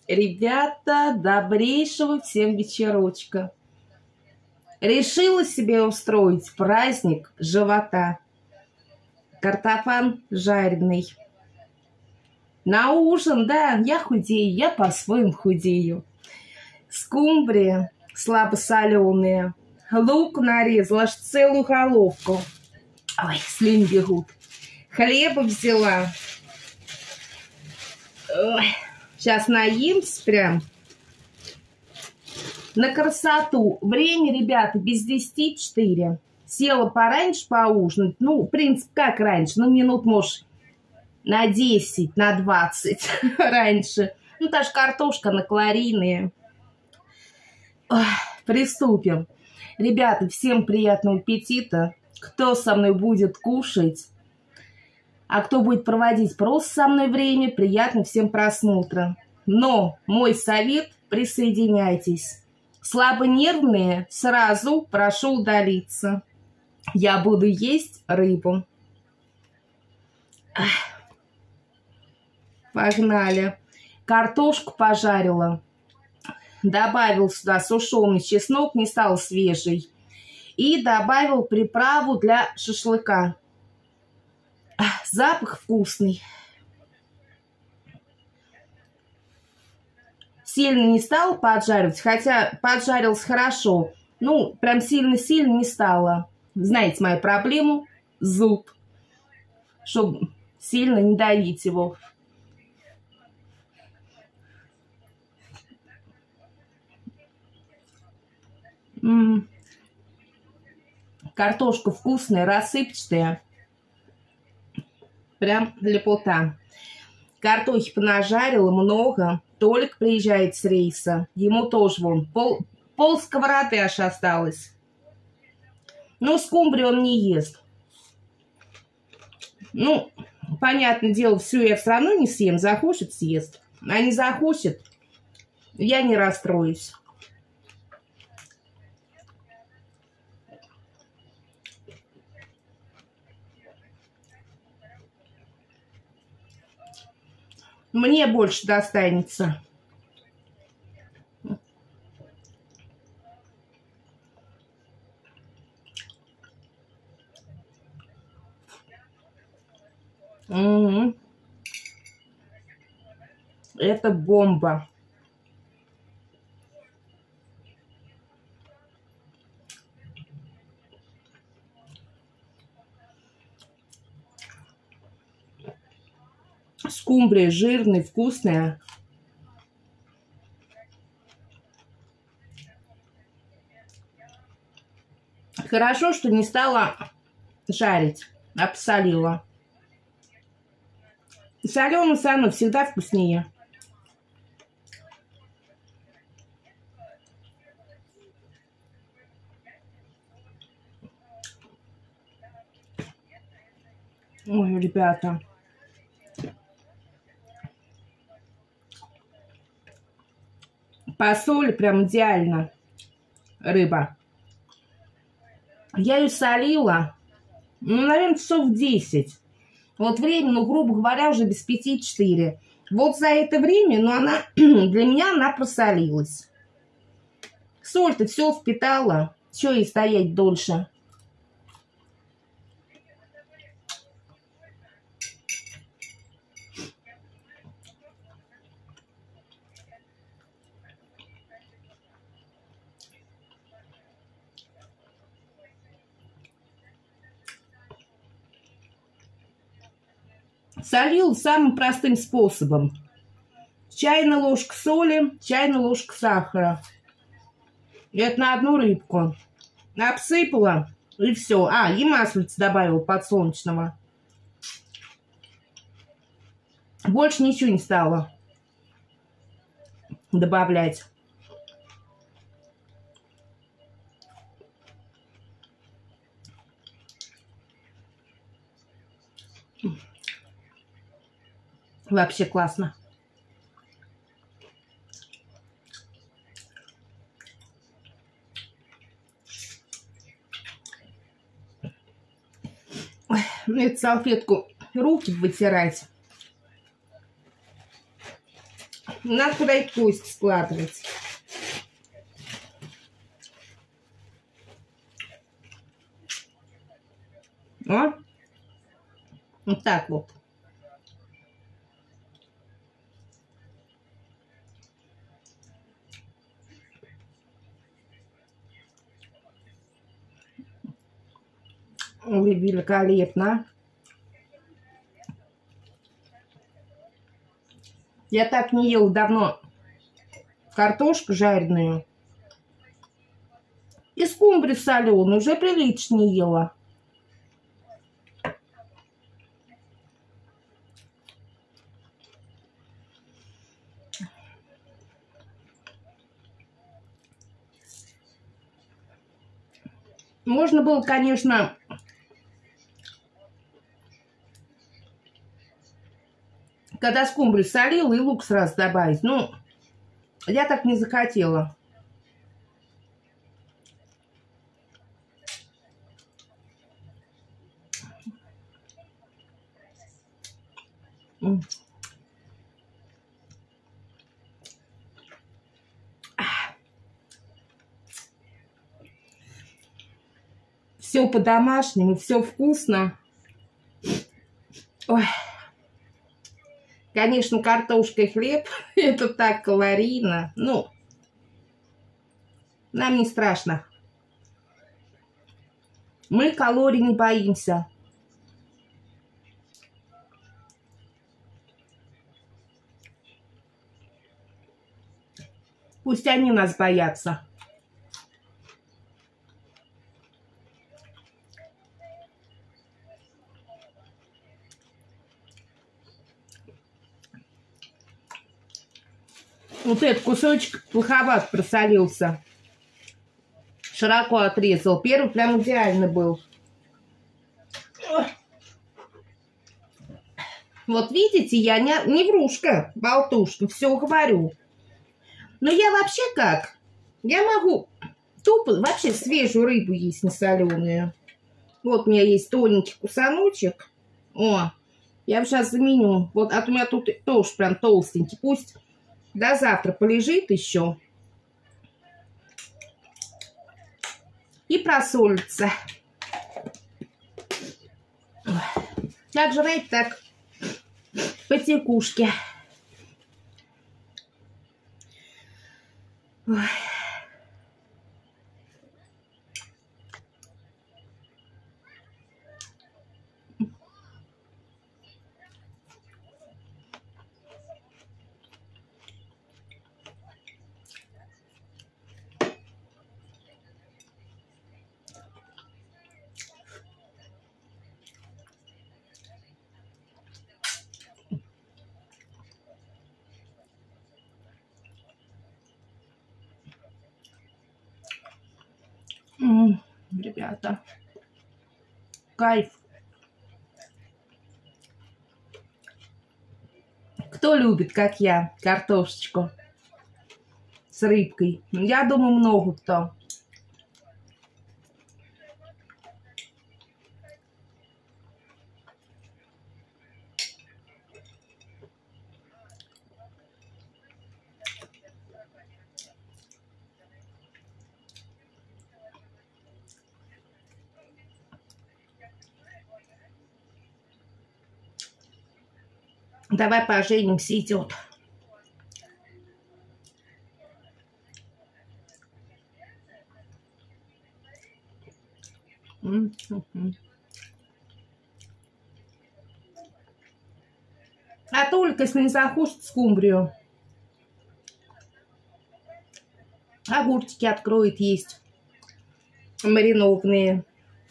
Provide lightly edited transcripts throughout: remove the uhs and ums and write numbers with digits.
Ребята, добрейшего всем вечерочка. Решила себе устроить праздник живота. Картофан жареный. На ужин, да, я худею, я по-своему худею. Скумбрия слабосоленая. Лук нарезала, аж целую головку. Ой, слюни бегут. Хлеба взяла. Ой, сейчас наемся прям. На красоту. Время, ребята, без 10:04. Села пораньше поужинать. Ну, в принципе, как раньше. Ну, минут, может, на 10, на 20 раньше. Ну, та же картошка на калорийные. Ой, приступим. Ребята, всем приятного аппетита. Кто со мной будет кушать, а кто будет проводить просто со мной время, приятно всем просмотра. Но мой совет – присоединяйтесь. Слабонервные сразу прошу удалиться. Я буду есть рыбу. Погнали. Картошку пожарила. Добавил сюда сушеный чеснок, не стал свежий. И добавил приправу для шашлыка. Запах вкусный. Сильно не стала поджаривать, хотя поджарился хорошо. Ну, прям сильно-сильно не стала. Знаете мою проблему? Зуб. Чтобы сильно не давить его. Картошка вкусная, рассыпчатая. Прям лепота. Картохи понажарила много. Толик приезжает с рейса. Ему тоже вон пол сковороды аж осталось. Ну, скумбрию он не ест. Ну, понятное дело, всю я все равно не съем. Захочет, съест. А не захочет, я не расстроюсь. Мне больше достанется. Это бомба. Скумбрия жирная, вкусная. Хорошо, что не стала жарить, а посолила. Соленое сано всегда вкуснее. Ой, ребята. По соли прям идеально рыба. Я ее солила, ну, наверное, часов 10. Вот время, ну, грубо говоря, уже без 5:04. Вот за это время, ну, она для меня она просолилась. Соль-то все впитала. Что ей стоять дольше? Солил самым простым способом. Чайная ложка соли, чайная ложка сахара. Это на одну рыбку. Обсыпала и все. А, и маслица добавила подсолнечного. Больше ничего не стала добавлять. Вообще классно. Ой, эту салфетку руки вытирать. Надо куда-нибудь кости складывать. О. Вот так вот. Ой, великолепно. Я так не ела давно картошку жареную. И скумбрию соленую уже прилично не ела. Можно было, конечно, когда скумбрию солила, и лук сразу добавить. Ну, я так не захотела. Все по-домашнему, все вкусно. Ой. Конечно, картошка и хлеб – это так калорийно. Ну, нам не страшно. Мы калорий не боимся. Пусть они нас боятся. Вот этот кусочек плоховато просолился. Широко отрезал. Первый прям идеально был. Вот видите, я не врушка, болтушка, все говорю. Но я вообще как? Я могу тупо вообще свежую рыбу есть, не соленую. Вот у меня есть тоненький кусаночек. О, я сейчас заменю. Вот, а у меня тут тоже прям толстенький. Пусть до завтра полежит еще. И просолится. Как жрать, так потекушки. Ой. Ребята, кайф. Кто любит, как я, картошечку с рыбкой? Я думаю, много кто. Давай поженимся, идет. А только если не захочет скумбрию. Огурчики откроет есть. Маринованные.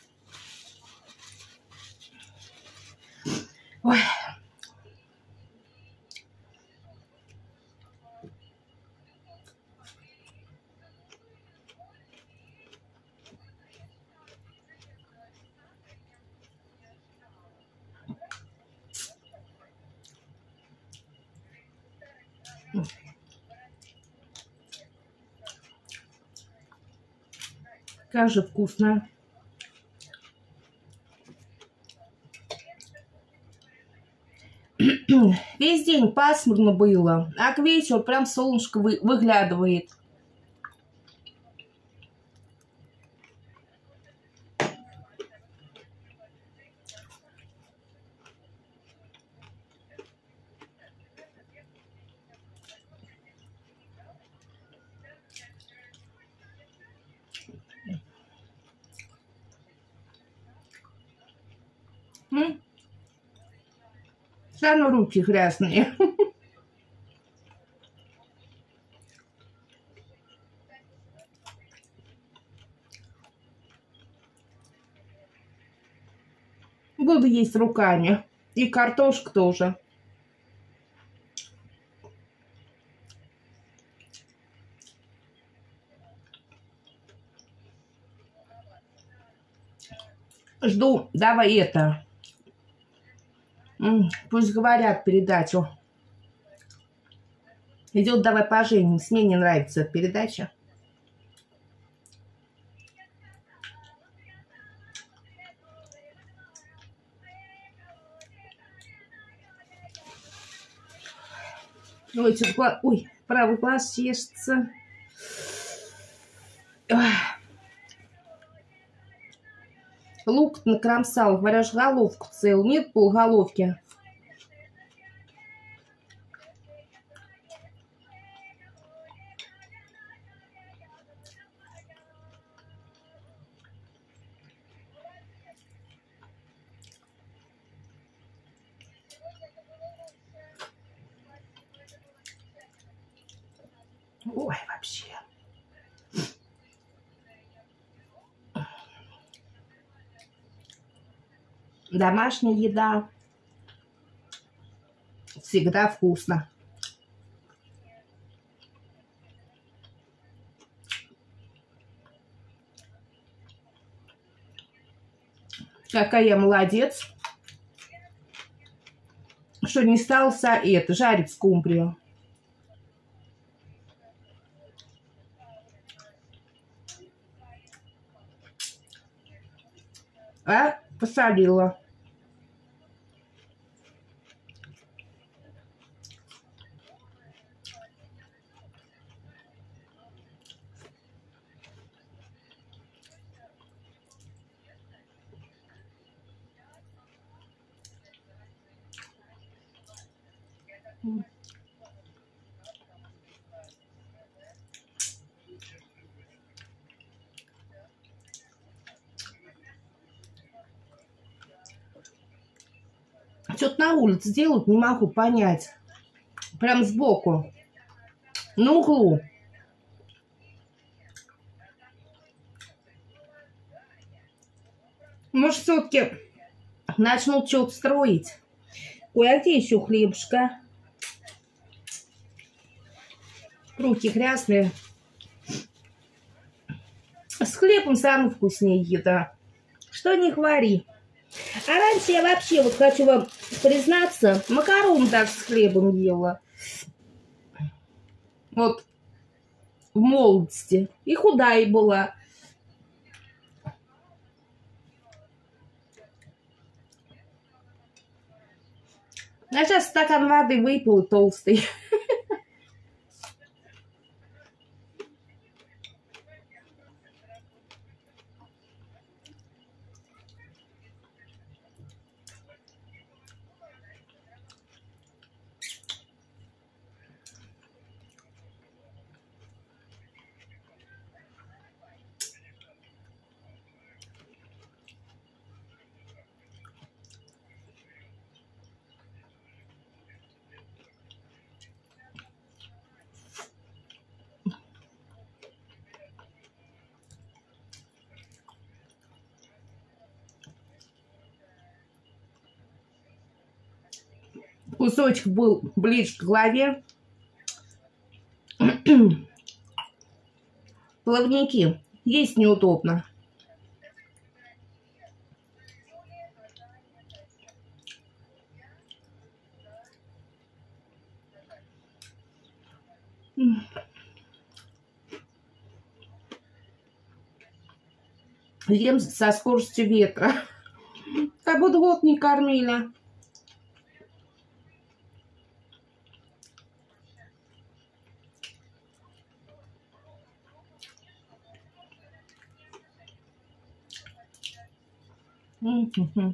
Ой. Как же вкусно. Весь день пасмурно было, а к вечеру прям солнышко выглядывает. Все равно руки грязные. Буду есть руками. И картошку тоже. Жду. Давай это. Пусть говорят передачу. Идет «Давай поженимся». Мне не нравится эта передача. Ой, ой, правый глаз чешется. Лук накромсал. Говоришь, головку целую. Нет полголовки. Ой, вообще. Домашняя еда всегда вкусно. Какая я молодец, что не стал жарить скумбрию. А посолила. Что-то на улице делают, не могу понять. Прям сбоку. На углу. Может, все-таки начнут что-то строить. Ой, а где еще хлебушка? Руки грязные. С хлебом самый вкуснее еда. Что не говори. А раньше я вообще, вот хочу вам признаться, макарон даже с хлебом ела. Вот в молодости. И худая была. А сейчас стакан воды выпил, толстый. Кусочек был ближе к голове. Плавники. Есть неудобно. Ем со скоростью ветра. Как будто год не кормили. Мгм.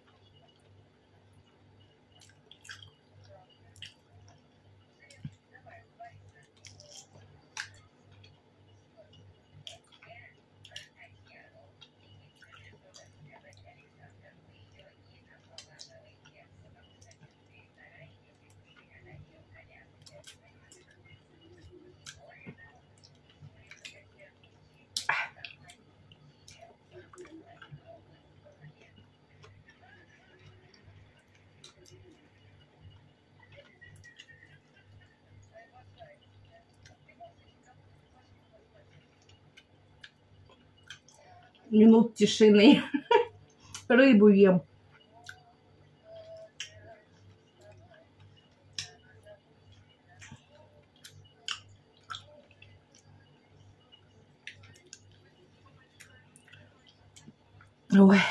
Минут тишины. Рыбу ем. Ой.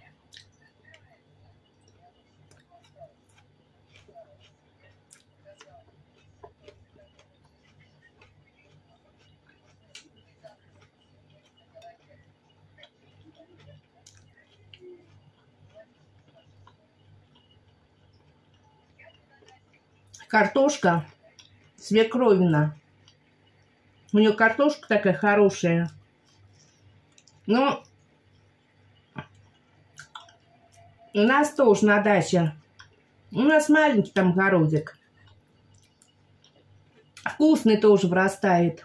Картошка свекровина. У нее картошка такая хорошая. Но у нас тоже на даче. У нас маленький там городик. Вкусный тоже вырастает.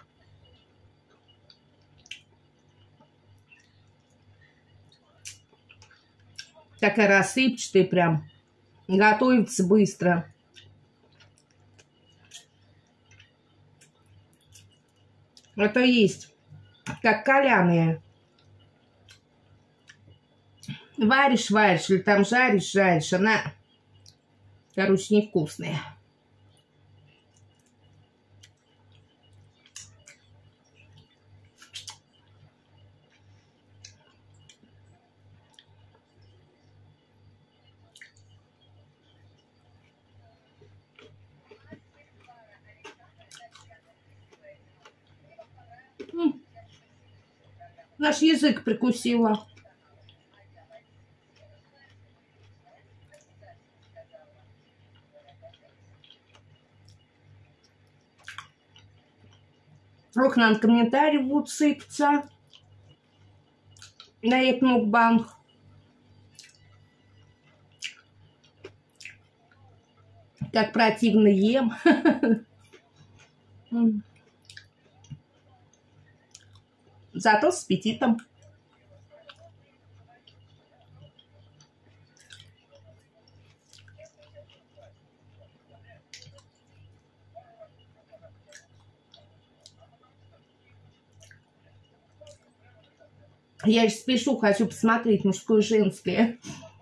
Такая рассыпчатая прям. Готовится быстро. Это есть. Как каляные. Варишь, или там жаришь. Она, короче, невкусная. Наш язык прикусила. Ох, нам комментарии будут сыпаться на этот мукбанг. Как противно ем. Зато с аппетитом. Я же спешу, хочу посмотреть мужское и женское.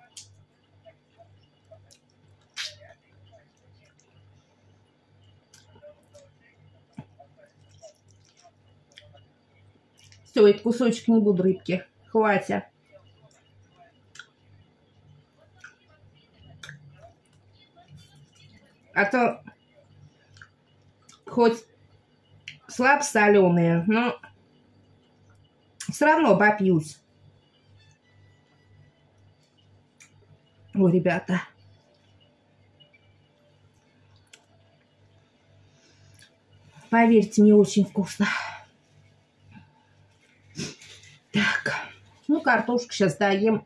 Все, этот кусочек не буду рыбки. Хватит. А то хоть слабо соленые, но все равно обопьюсь. Ой, ребята. Поверьте, мне очень вкусно. Так, ну картошку сейчас доем.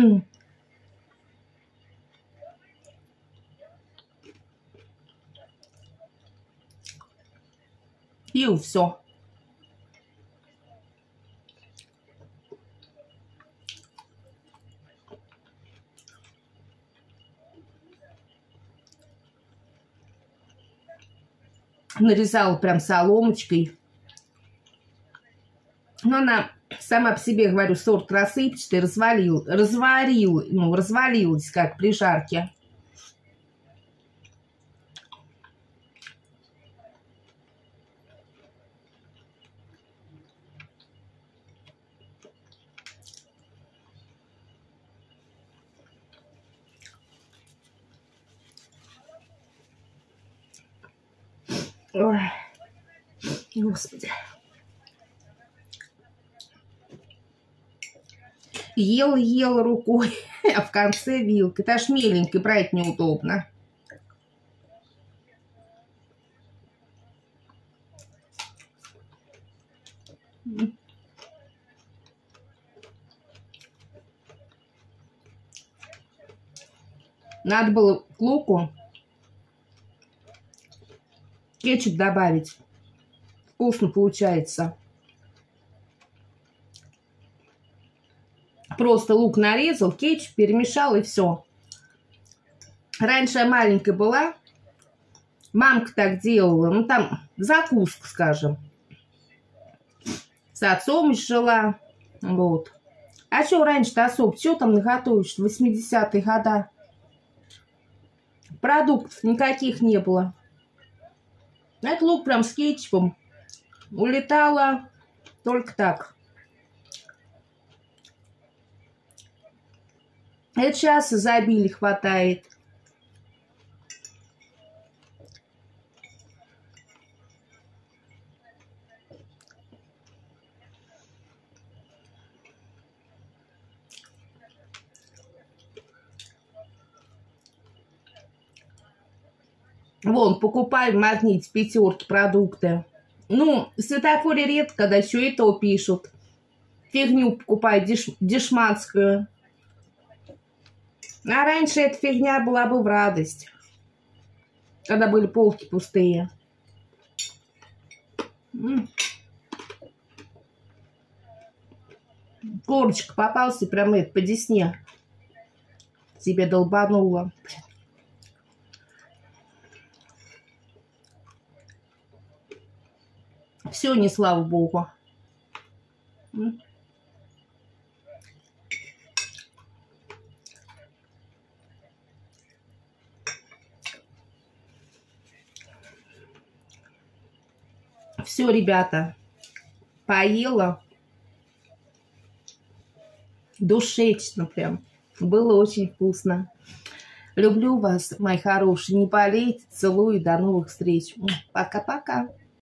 И все. Нарезала прям соломочкой. Но она сама по себе, говорю, сорт рассыпчатый, развалилась, как при жарке. Ой, Господи. Ел рукой, а в конце вилкой. Это аж меленький, брать неудобно. Надо было к луку кетчуп добавить. Вкусно получается. Просто лук нарезал, кетчуп перемешал и все. Раньше я маленькая была, мамка так делала, ну там закуска, скажем. С отцом жила, вот. А что раньше-то особо, что там наготовишь в 80-е годы? Продуктов никаких не было. Это лук прям с кетчупом улетала только так. Это сейчас изобилия хватает. Вон, покупай в магните пятерки продукты. Ну, в светофоре редко, когда еще и то пишут. Фигню покупай, дешманскую. А раньше эта фигня была бы в радость. Когда были полки пустые. Корочка попался прям это по десне. Тебе долбануло. Все, не слава богу. Все, ребята, поела. Душечно прям. Было очень вкусно. Люблю вас, мои хорошие. Не болейте, целую. До новых встреч. Пока-пока.